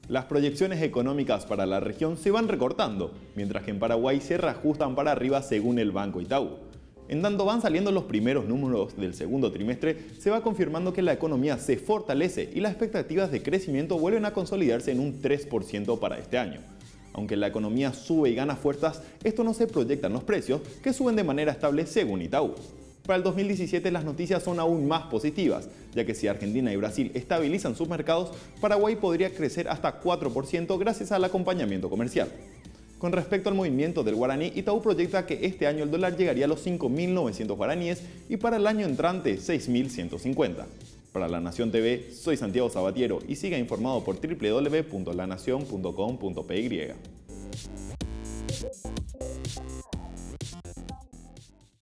Las proyecciones económicas para la región se van recortando, mientras que en Paraguay se reajustan para arriba según el Banco Itaú. En tanto van saliendo los primeros números del segundo trimestre, se va confirmando que la economía se fortalece y las expectativas de crecimiento vuelven a consolidarse en un 3% para este año. Aunque la economía sube y gana fuerzas, esto no se proyecta en los precios, que suben de manera estable según Itaú. Para el 2017 las noticias son aún más positivas, ya que si Argentina y Brasil estabilizan sus mercados, Paraguay podría crecer hasta 4% gracias al acompañamiento comercial. Con respecto al movimiento del guaraní, Itaú proyecta que este año el dólar llegaría a los 5.900 guaraníes y para el año entrante 6.150. Para La Nación TV, soy Santiago Sabatiero y siga informado por www.lanacion.com.py.